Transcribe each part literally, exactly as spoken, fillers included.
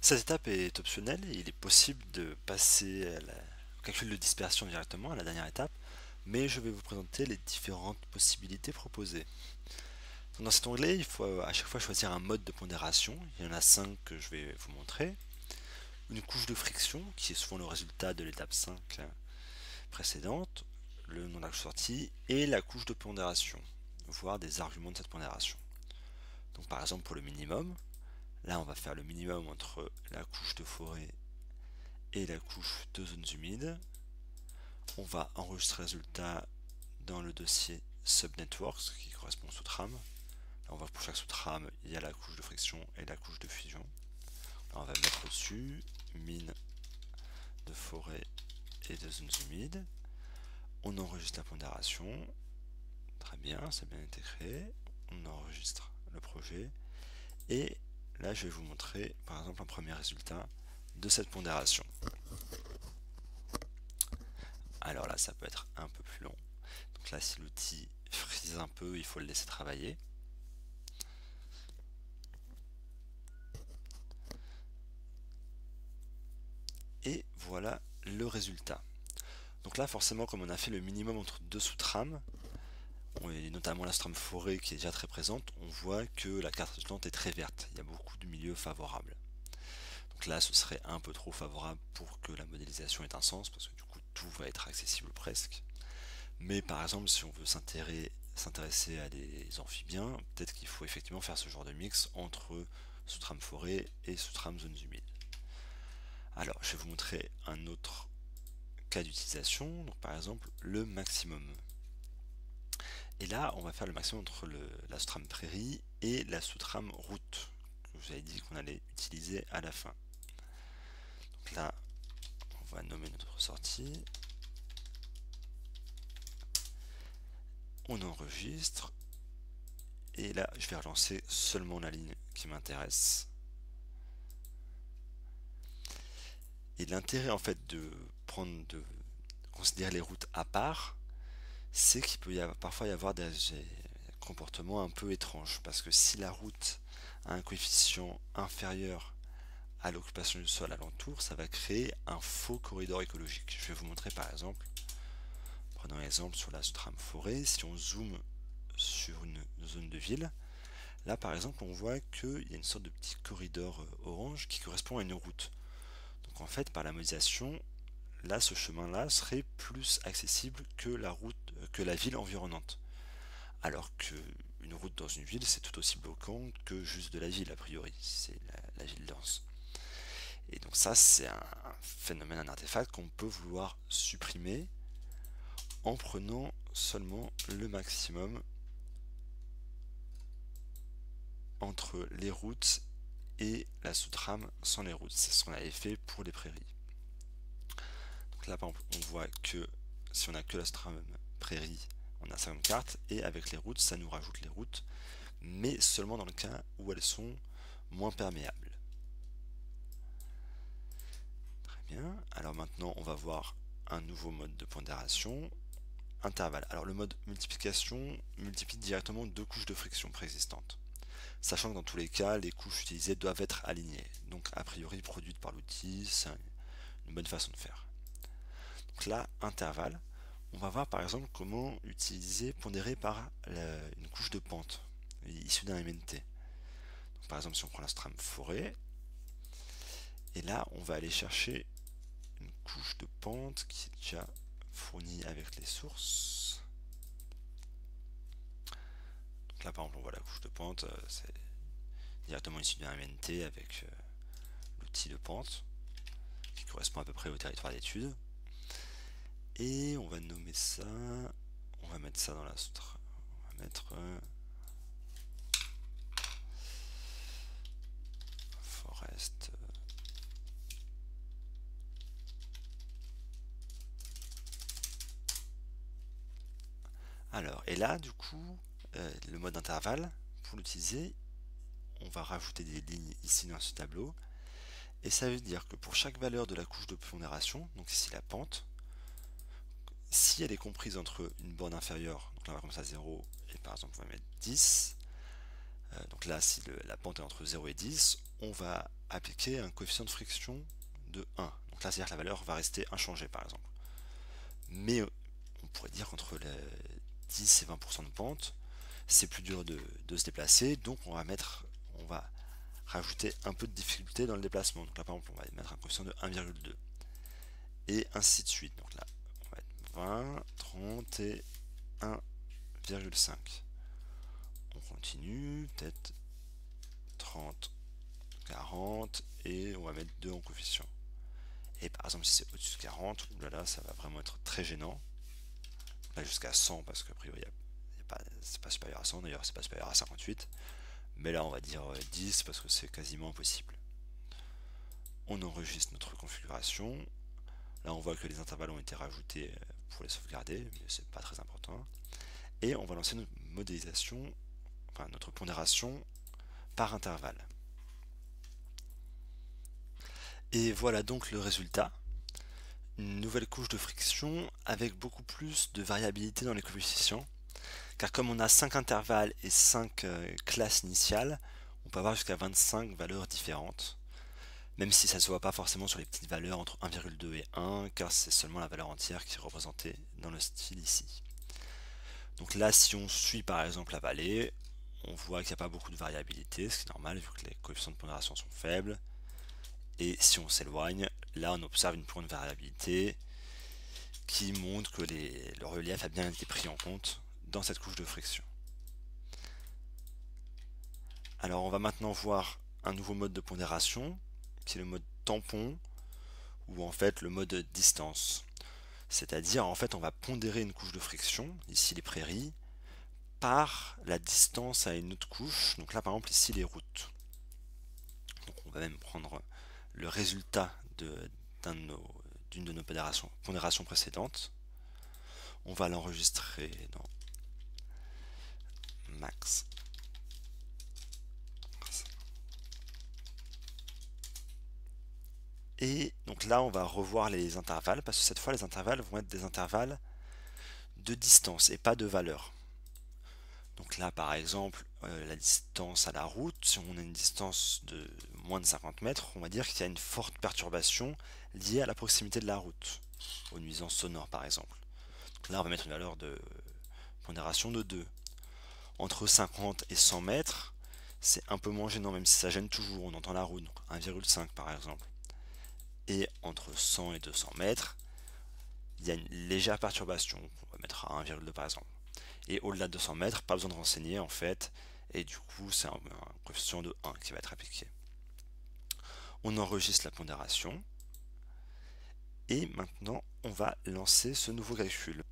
Cette étape est optionnelle et il est possible de passer à la au calcul de dispersion directement à la dernière étape, mais je vais vous présenter les différentes possibilités proposées. Dans cet onglet, il faut à chaque fois choisir un mode de pondération. Il y en a cinq que je vais vous montrer. Une couche de friction, qui est souvent le résultat de l'étape cinq précédente, le nom d'axe sortie, et la couche de pondération, voire des arguments de cette pondération. Donc par exemple pour le minimum, là on va faire le minimum entre la couche de forêt et la couche de zones humides. On va enregistrer le résultat dans le dossier subnetworks qui correspond au sous-trame. Là on voit que pour chaque sous-trame il y a la couche de friction et la couche de fusion. Là on va mettre dessus mine de forêt et de zones humides. On enregistre la pondération. Très bien, ça a bien été créé. On enregistre le projet. Et là je vais vous montrer par exemple un premier résultat de cette pondération. Alors là, ça peut être un peu plus long. Donc là, si l'outil frise un peu, il faut le laisser travailler. Et voilà le résultat. Donc là, forcément, comme on a fait le minimum entre deux sous-trames, et notamment la sous-trame forêt qui est déjà très présente, on voit que la carte résultante est très verte. Il y a beaucoup de milieux favorables. Donc là, ce serait un peu trop favorable pour que la modélisation ait un sens, parce que du coup, tout va être accessible presque. Mais par exemple, si on veut s'intéresser à des amphibiens, peut-être qu'il faut effectivement faire ce genre de mix entre sous-trame forêt et sous-trame zones humides. Alors, je vais vous montrer un autre cas d'utilisation, donc par exemple le maximum. Et là, on va faire le maximum entre le, la sous-trame prairie et la sous-trame route, que je vous avais dit qu'on allait utiliser à la fin. Donc là, on va nommer notre sortie. On enregistre. Et là, je vais relancer seulement la ligne qui m'intéresse. Et l'intérêt en fait de prendre, de considérer les routes à part, c'est qu'il peut y avoir, parfois y avoir des, des comportements un peu étranges. Parce que si la route a un coefficient inférieur à l'occupation du sol alentour, ça va créer un faux corridor écologique. Je vais vous montrer par exemple, prenons un exemple sur la trame forêt, si on zoome sur une zone de ville, là par exemple on voit qu'il y a une sorte de petit corridor orange qui correspond à une route. Donc en fait par la modélisation, là ce chemin là serait plus accessible que la route, que la ville environnante. Alors que une route dans une ville c'est tout aussi bloquant que juste de la ville a priori, c'est la, la ville dense. Et donc ça c'est un phénomène, un artefact qu'on peut vouloir supprimer en prenant seulement le maximum entre les routes et la sous-trame sans les routes. C'est ce qu'on avait fait pour les prairies. Donc là par exemple on voit que si on a que la sous-trame prairie, on a ça comme carte, et avec les routes ça nous rajoute les routes, mais seulement dans le cas où elles sont moins perméables. Très bien, alors maintenant on va voir un nouveau mode de pondération, intervalle. Alors le mode multiplication multiplie directement deux couches de friction préexistantes, sachant que dans tous les cas les couches utilisées doivent être alignées, donc a priori produites par l'outil, c'est une bonne façon de faire. Donc là, intervalle, on va voir par exemple comment utiliser pondéré par la, une couche de pente issue d'un M N T. Donc, par exemple si on prend la trame forêt, et là on va aller chercher une couche de pente qui est déjà fournie avec les sources. Donc là par exemple on voit la couche de pente, c'est directement issu d'un M N T avec euh, l'outil de pente qui correspond à peu près au territoire d'étude. Et on va nommer ça, on va mettre ça dans la sutra, on va mettre euh, forest. Alors, et là, du coup, euh, le mode intervalle, pour l'utiliser, on va rajouter des lignes ici dans ce tableau. Et ça veut dire que pour chaque valeur de la couche de pondération, donc ici la pente, si elle est comprise entre une borne inférieure, donc là on va comme ça zéro, et par exemple on va mettre dix, Euh, donc là, si le, la pente est entre zéro et dix, on va appliquer un coefficient de friction de un. Donc là, c'est-à-dire que la valeur va rester inchangée, par exemple. Mais on pourrait dire qu'entre les dix et vingt pour cent de pente, c'est plus dur de, de se déplacer, donc on va mettre, on va rajouter un peu de difficulté dans le déplacement. Donc là, par exemple, on va mettre un coefficient de un virgule deux. Et ainsi de suite. Donc là, on va être vingt, trente et un virgule cinq. On continue, peut-être trente, quarante, et on va mettre deux en coefficient. Et par exemple, si c'est au-dessus de quarante, oulala, ça va vraiment être très gênant. Là, jusqu'à cent, parce qu'a priori, c'est pas supérieur à cent, d'ailleurs, c'est pas supérieur à cinquante-huit. Mais là, on va dire dix, parce que c'est quasiment impossible. On enregistre notre configuration. Là, on voit que les intervalles ont été rajoutés pour les sauvegarder, mais c'est pas très important. Et on va lancer notre modélisation, enfin notre pondération par intervalle. Et voilà donc le résultat. Une nouvelle couche de friction avec beaucoup plus de variabilité dans les coefficients. Car comme on a cinq intervalles et cinq euh, classes initiales, on peut avoir jusqu'à vingt-cinq valeurs différentes. Même si ça ne se voit pas forcément sur les petites valeurs entre un virgule deux et un, car c'est seulement la valeur entière qui est représentée dans le style ici. Donc là, si on suit par exemple la vallée, on voit qu'il n'y a pas beaucoup de variabilité, ce qui est normal vu que les coefficients de pondération sont faibles. Et si on s'éloigne, là on observe une plus grande variabilité qui montre que les, le relief a bien été pris en compte dans cette couche de friction. Alors on va maintenant voir un nouveau mode de pondération, qui est le mode tampon, ou en fait le mode distance. C'est-à-dire en fait on va pondérer une couche de friction, ici les prairies, par la distance à une autre couche, donc là par exemple ici les routes. Donc on va même prendre le résultat d'une de, de, de nos pondérations, pondérations précédentes. On va l'enregistrer dans max. Et donc là on va revoir les intervalles, parce que cette fois les intervalles vont être des intervalles de distance et pas de valeur. Donc là par exemple euh, la distance à la route, si on a une distance de moins de cinquante mètres, on va dire qu'il y a une forte perturbation liée à la proximité de la route, aux nuisances sonores par exemple. Donc là on va mettre une valeur de pondération de deux. Entre cinquante et cent mètres, c'est un peu moins gênant, même si ça gêne toujours, on entend la route, donc un virgule cinq par exemple. Et entre cent et deux cents mètres, il y a une légère perturbation, on va mettre à un virgule deux par exemple. Et au-delà de deux cents mètres, pas besoin de renseigner en fait, et du coup c'est un, un coefficient de un qui va être appliqué. On enregistre la pondération, et maintenant on va lancer ce nouveau calcul.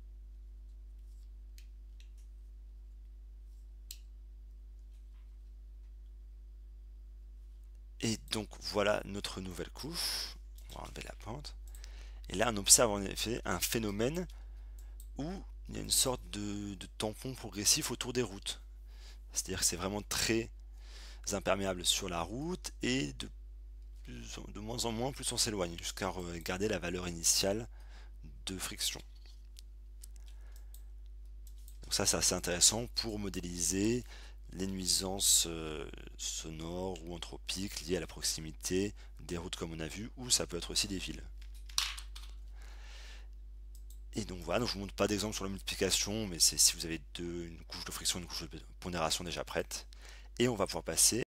Et donc voilà notre nouvelle couche, on va enlever la pente, et là on observe en effet un phénomène où il y a une sorte de, de tampon progressif autour des routes. C'est-à-dire que c'est vraiment très imperméable sur la route et de, plus, de moins en moins plus on s'éloigne jusqu'à garder la valeur initiale de friction. Donc ça c'est assez intéressant pour modéliser les nuisances euh, sonores ou anthropiques liées à la proximité des routes comme on a vu, ou ça peut être aussi des villes. Et donc voilà, donc je ne vous montre pas d'exemple sur la multiplication, mais c'est si vous avez deux, une couche de friction et une couche de pondération déjà prête. Et on va pouvoir passer